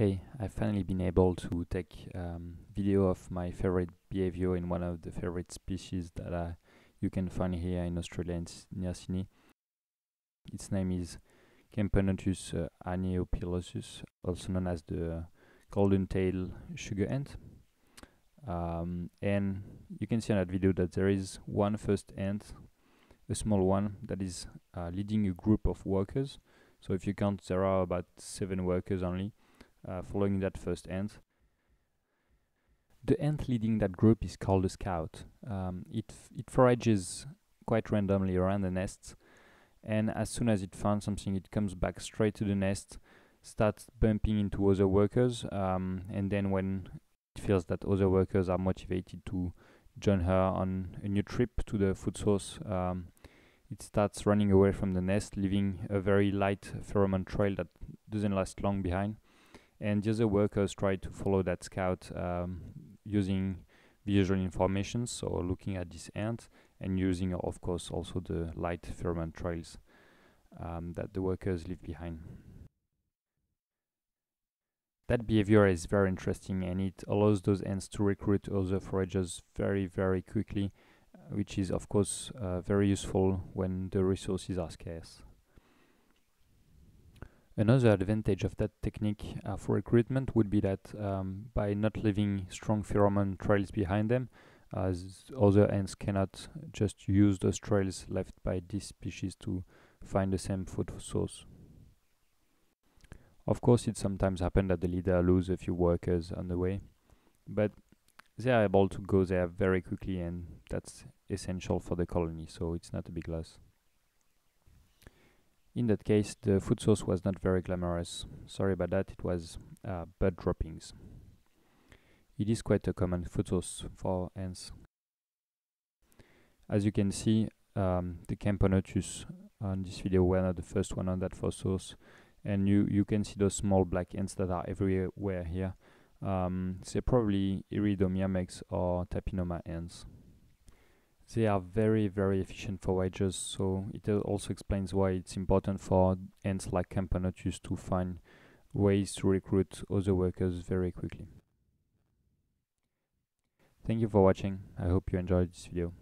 Hey, I've finally been able to take video of my favorite behavior in one of the favorite species that you can find here in Australia near Sydney. Its name is Camponotus aneopilosus, also known as the golden tail sugar ant. And you can see on that video that there is one first ant, a small one, that is leading a group of workers. So if you count, there are about 7 workers only following that first ant. The ant leading that group is called a scout. It forages quite randomly around the nests, and as soon as it finds something, it comes back straight to the nest, starts bumping into other workers, and then when it feels that other workers are motivated to join her on a new trip to the food source, it starts running away from the nest, leaving a very light pheromone trail that doesn't last long behind. And the other workers try to follow that scout using visual information, so looking at this ant and using, of course, also the light pheromone trails that the workers leave behind. That behavior is very interesting, and it allows those ants to recruit other foragers very, very quickly, which is, of course, very useful when the resources are scarce. Another advantage of that technique for recruitment would be that by not leaving strong pheromone trails behind them, other ants cannot just use those trails left by this species to find the same food source. Of course, it sometimes happens that the leader loses a few workers on the way, but they are able to go there very quickly, and that's essential for the colony, so it's not a big loss. In that case, the food source was not very glamorous. Sorry about that, it was bud droppings. It is quite a common food source for ants. As you can see, the Camponotus on this video were not the first one on that food source, and you can see those small black ants that are everywhere here. They're probably Iridomyrmex or Tapinoma ants. They are very, very efficient foragers, so it also explains why it's important for ants like Camponotus to find ways to recruit other workers very quickly. Thank you for watching. I hope you enjoyed this video.